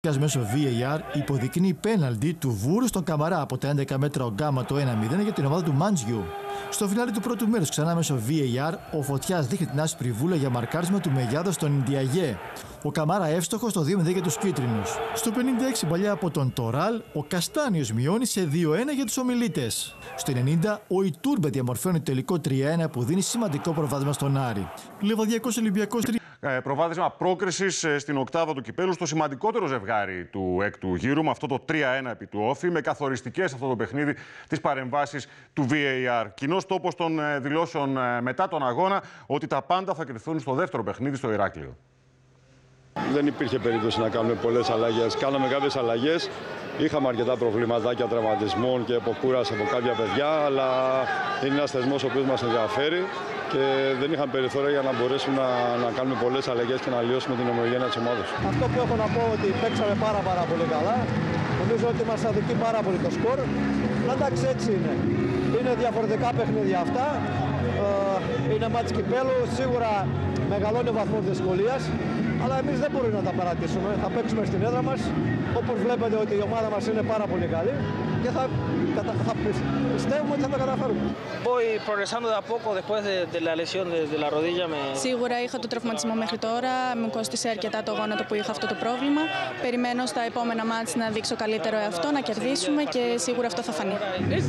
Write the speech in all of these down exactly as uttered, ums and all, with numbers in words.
Μέσω βι έι αρ υποδεικνύει πέναλτι του Βούρου στον Καμαρά από τα έντεκα μέτρα ο Γκάμα το ένα μηδέν για την ομάδα του Μάντζιου. Στο φινάλι του πρώτου μέρους, ξανά μέσω βι έι αρ, ο Φωτιάς δείχνει την άσπρη βούλα για μαρκάρισμα του Μεγιάδο στον Ιντιαγέ. Ο Καμάρα εύστοχο στο δύο μηδέν για τους κίτρινους. Στο πενήντα έξι παλιά από τον Τοράλ, ο Καστάνιος μειώνει σε δύο ένα για τους ομιλίτες. Στο ενενήντα, ο Ιτούρμπε διαμορφώνει το τελικό τρία ένα που δίνει σημαντικό προβάδισμα στον Άρη. Λεβαδιακός Ολυμπιακός τρία. Προβάδισμα πρόκρισης στην οκτάδα του κυπέλου στο σημαντικότερο ζευγάρι του έκτου γύρου, με αυτό το τρία ένα επί του Όφη, με καθοριστικές αυτό το παιχνίδι τις παρεμβάσεις του βι έι αρ. Κοινός τόπος των δηλώσεων μετά τον αγώνα ότι τα πάντα θα κρυθούν στο δεύτερο παιχνίδι στο Ηράκλειο. Δεν υπήρχε περίπτωση να κάνουμε πολλές αλλαγές. Κάναμε κάποιες αλλαγές. Είχαμε αρκετά προβληματάκια τραυματισμών και αποκούραση από κάποια παιδιά, αλλά είναι ένας θεσμός ο οποίος μας ενδιαφέρει και δεν είχαμε περιθώρια για να μπορέσουμε να, να κάνουμε πολλές αλλαγές και να αλλοιώσουμε την ομογένεια της ομάδας. Αυτό που έχω να πω ότι παίξαμε πάρα πάρα πολύ καλά. Νομίζω ότι μας αδικεί πάρα πολύ το σκορ. Αλλά εντάξει, έτσι είναι. Είναι διαφορετικά παιχνίδια αυτά. Είναι μάτς κυπέλου. Σίγουρα μεγαλώνει ο βαθμός δυσκολίας. Αλλά εμείς δεν μπορούμε να τα παρατήσουμε. Θα παίξουμε στην έδρα μας. Όπως βλέπετε ότι η ομάδα μας είναι πάρα πολύ καλή και θα, θα πιστεύουμε ότι θα τα καταφέρουμε. Voy progresando de a poco después de, de la lesión de, de la rodilla. Me... Σίγουρα είχα το τραυματισμό μέχρι τώρα. Μου κόστησε αρκετά το γόνατο που είχα αυτό το πρόβλημα. Περιμένω στα επόμενα μάτς να δείξω καλύτερο εαυτό, να κερδίσουμε και σίγουρα αυτό θα φανεί.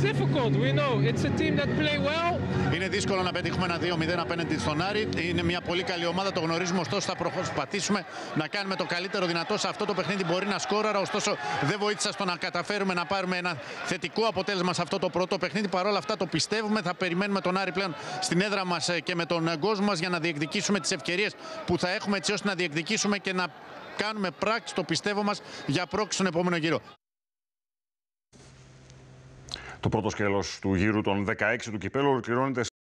Είναι δύσκολο να πετύχουμε ένα δύο μηδέν απέναντι στον Άρη. Είναι μια πολύ καλή ομάδα, το γνωρίζουμε. Ωστόσο, θα προσπαθήσουμε να κάνουμε το καλύτερο δυνατό σε αυτό το παιχνίδι. Μπορεί να σκόραρα, ωστόσο δεν βοήθησα στο να καταφέρουμε να πάρουμε ένα θετικό αποτέλεσμα σε αυτό το πρώτο παιχνίδι. Παρ' όλα αυτά το πιστεύουμε. Θα περιμένουμε τον Άρη πλέον στην έδρα μας και με τον κόσμο μας για να διεκδικήσουμε τις ευκαιρίες που θα έχουμε, έτσι ώστε να διεκδικήσουμε και να κάνουμε πράξη το πιστεύω μας για πρόκριση στον επόμενο γύρο. Το πρώτο σκέλος του γύρου των δεκαέξι του κυπέλλου ολοκληρώνεται